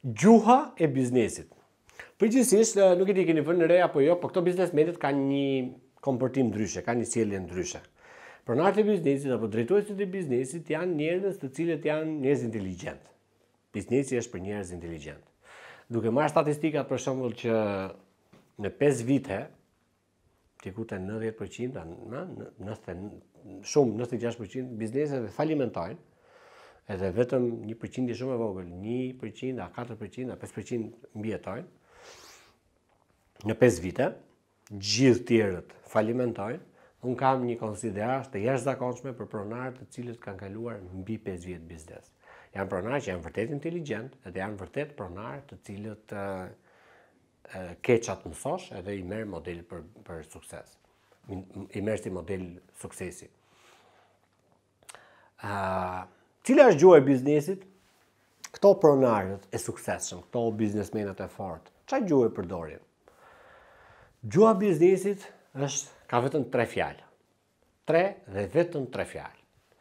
Gjuha e biznesit. Përgjithsisht, nuk e di keni vënë re apo jo, por këto biznesmenët kanë një komportim ndryshe, kanë një sjellje ndryshe. Pronarët e biznesit apo drejtuesit e biznesit janë njerëz të cilët janë njerëz inteligjent. Biznesi është për njerëz inteligjent. Duke marrë statistikat për shembull që në 5 vite diku te 90%, 96% bizneseve falimentojnë, edhe vetëm 1% shumë e vogël, 1%, a 4%, a 5% mbijetojnë. Në 5 vite, gjithë tjerët falimentojnë. Unë kam një konsiderat të jashtëzakonshme për pronarët të cilët kanë kaluar mbi 5 vjet biznes. Janë pronarë që janë vërtet inteligjent, edhe janë vërtet pronarë të cilët keqat mësosh edhe i merr model për sukses. I merr si model suksesi. Cila është gjuha e biznesit? Këto pronarët e suksesshëm, këto biznesmenët e fortë, çfarë gjuhë përdorin? Gjuha e biznesit ka vetëm 3 fjalë. 3 dhe vetëm 3 fjalë.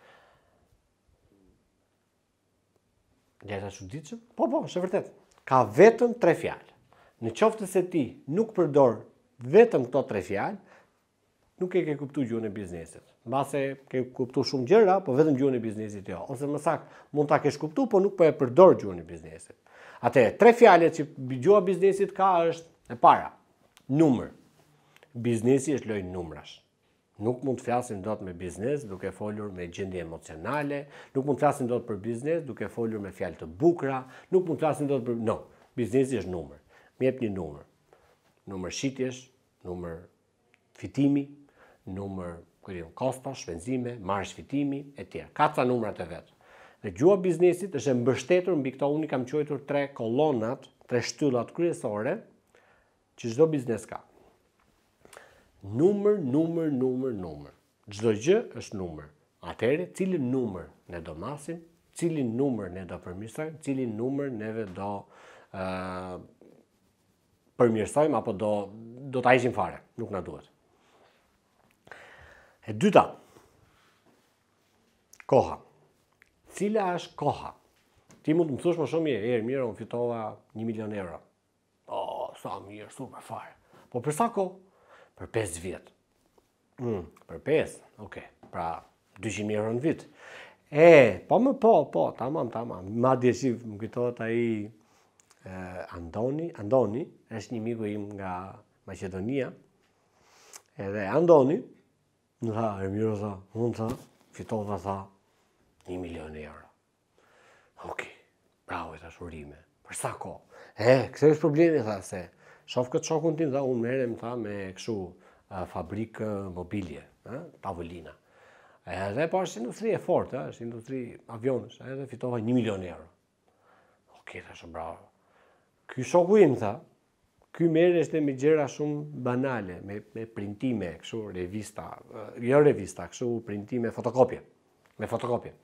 Gjeta çuditshëm? Po, është vërtet. Ka vetëm 3 fjalë. Në qoftë se ti nuk përdor vetëm këto 3 fjalë, nuk e ke kuptuar gjuhën e biznesit. Mbase ke kuptuar shumë gjëra, po vetëm gjuhën e biznesit jo. Ose më saktë, mund ta kesh kuptuar, po nuk po e përdor gjuhën e biznesit. Atëherë, 3 fjalët që gjuha e biznesit ka është e para, numër. Biznesi është lojë numrash. Nuk mund të flasim dot me biznes duke folur me gjendje emocionale, nuk mund të flasim dot për biznes duke folur me fjalë të bukura, nuk mund të flasim dot për biznesi është numër. Më jep një numër. Numër shitjesh, numër fitimi, numër kosta, shpenzime, marrësh fitimi etj. Ka ca numrat e vet. Dhe gjuha e biznesit është e mbështetur mbi këto unë kam quajtur 3 kolonat, 3 shtyllat kryesore që çdo biznes ka. Numër. Çdo gjë është numër. Atëherë, cilin numër ne do masim, cilin numër ne do përmirësojmë, cilin numër neve do përmirësojmë apo do ta heqim fare, nuk na duhet. E dyta, koha. Cila është koha? Ti mund të më thosh më shumë mirë, unë fitova 1 milion euro. Sa mirë, super fare. Po për sa kohë? Për 5 vjet. Për 5, okay. Pra 200.000 euro në vit. Po, tamam. Madje që më kujtohet ai Andoni është një miku im nga Maqedonia. Edhe Andoni më tha, Ermiro tha, unë fitova 1 milion euro. Okej, bravo e tashurime. Për sa kohë? Këse është problemi, tha, se shof këtë shokun tim, unë merrem me kështu fabrikë mobilje, tavolina. Edhe po është industri e fortë, është industri avionësh, edhe fitova 1 milion euro. Okej, thash bravo. Ky shoku im tha, ky merreshte me gjëra shumë banale, me printime, kështu revista, kështu printime me fotokopje.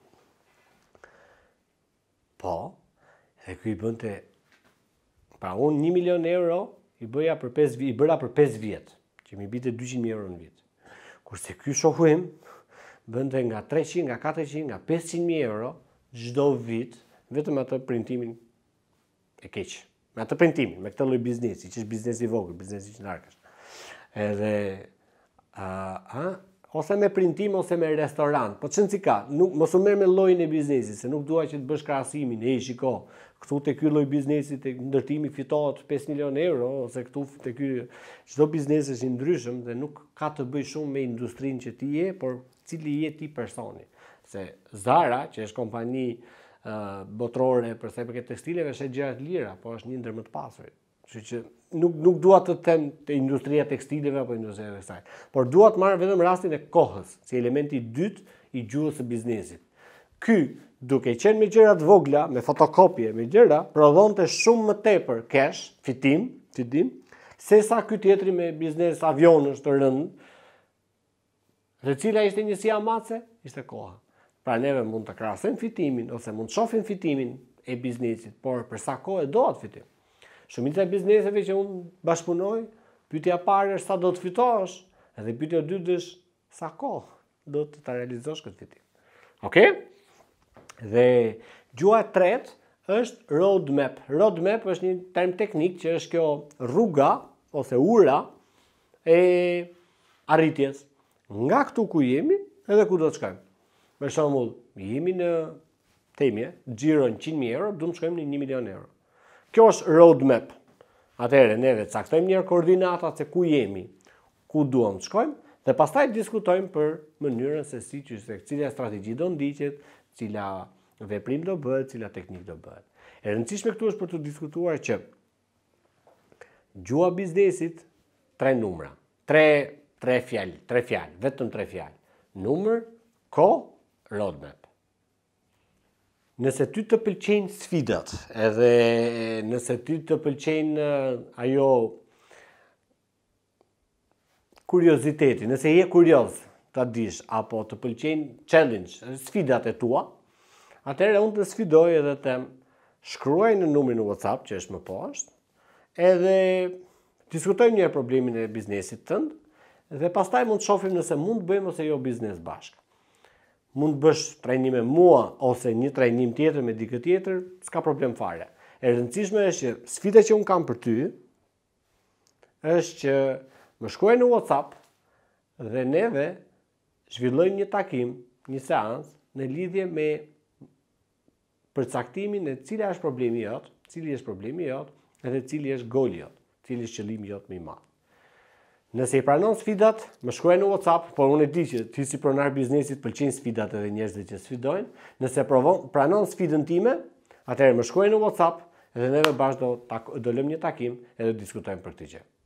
Po, dhe ky i bënte, pra unë 1 milion euro i bëra për 5 vjet, që mi bite 200.000 euro në vit. Kurse ky shoku im bënte nga 300, nga 400, nga 500.000 euro çdo vit, vetëm atë printimin e keq. Me atë printimin, me këtë lloj biznesi, që është biznesi i vogël, biznesi që largësh. Edhe ose me printim ose me restorant. Po çon si ka, mos u merr me llojin e biznesit, se nuk dua që të bësh krahasimin, shiko, këtu te ky lloj biznesi te ndërtimi fitohet 5 milion euro, ose këtu te ky çdo biznes është i ndryshëm dhe nuk ka të bëjë shumë me industrinë që ti je, por cili je ti personi. Se Zara, që është kompani botërore për sa i përket tekstileve, është gjëra të lira, po është një ndër më të pasurit. Kështu që nuk dua të them te industria e tekstileve apo industria e kësaj, por dua të marr vetëm rastin e kohës si elementi i dytë i gjuhës së biznesit. Ky, duke qenë me gjëra të vogla, me fotokopje, me gjëra, prodhonte shumë më tepër cash, fitim, se sa ky tjetri me biznes avionësh të rënd. Dhe cila ishte njësia mace? Ishte koha. Pra neve mund të krahasojmë fitimin ose mund të shohim fitimin e biznesit, por për sa kohë do atë fitim. Shumica e bizneseve që unë bashkëpunoj, pyetja e parë është sa do të fitosh, edhe pyetja e dytë është sa kohë do të ta realizosh këtë fitim. Okej? Dhe gjuha e tretë është roadmap. Roadmap është një term teknik që është kjo rruga ose ura e arritjes. Nga këtu ku jemi edhe ku do të shkojmë. Për shembull, jemi në themje, xhiro 100.000 euro, do të shkojmë në 1 milion euro. Kjo është roadmap. Atëherë neve caktojmë një koordinata se ku jemi, ku duam të shkojmë dhe pastaj diskutojmë për mënyrën se si cila strategji do ndiqet, cila veprim do bëhet, cila teknik do bëhet. E rëndësishme këtu është për të diskutuar që gjua biznesit 3 numra, 3 fjalë, vetëm 3 fjalë. Numër, kohë, roadmap. Nëse ty të pëlqejnë sfidat, edhe nëse ty të pëlqejnë ajo kurioziteti, nëse je kurioz ta dish apo të pëlqejnë challenge, sfidat e tua, atëherë unë të sfidoj edhe të shkruaj në numrin në WhatsApp që është më poshtë, edhe diskutojmë një problemin e biznesit tënd, dhe pastaj mund të shohim nëse mund të bëjmë ose jo biznes bashkë. Mund të bësh trajnim me mua ose një trajnim tjetër me dikë tjetër, s'ka problem fare. E rëndësishme është që sfida që unë kam për ty është që më shkruaj në WhatsApp dhe neve zhvillojmë një takim, një seancë në lidhje me përcaktimin e cila është problemi jot, cili është problemi jot, edhe cili është goli jot, cili është qëllimi jot më i madh. Nëse i pranon sfidat, më shkruaj në WhatsApp, por unë e di që ti si pronar biznesit pëlqejnë sfidat edhe njerëzit që sfidojnë. Nëse pranon sfidën time, atëherë më shkruaj në WhatsApp dhe neve bashkë do lëmë një takim edhe diskutojmë për këtë gjë.